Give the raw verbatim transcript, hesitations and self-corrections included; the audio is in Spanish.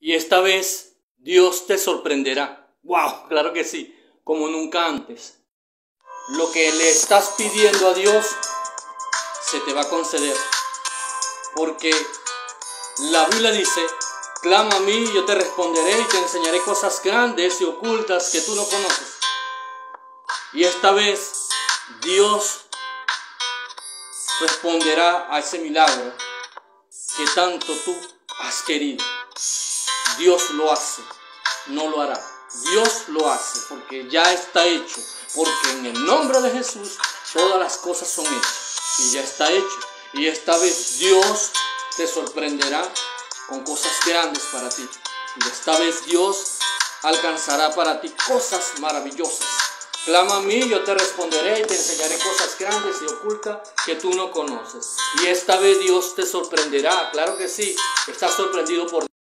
Y esta vez Dios te sorprenderá. ¡Wow! Claro que sí, como nunca antes. Lo que le estás pidiendo a Dios se te va a conceder. Porque la Biblia dice: clama a mí y yo te responderé y te enseñaré cosas grandes y ocultas que tú no conoces. Y esta vez Dios responderá a ese milagro que tanto tú has querido. Dios lo hace, no lo hará. Dios lo hace porque ya está hecho. Porque en el nombre de Jesús todas las cosas son hechas. Y ya está hecho. Y esta vez Dios te sorprenderá con cosas grandes para ti. Y esta vez Dios alcanzará para ti cosas maravillosas. Clama a mí, yo te responderé y te enseñaré cosas grandes y ocultas que tú no conoces. Y esta vez Dios te sorprenderá. Claro que sí, estás sorprendido por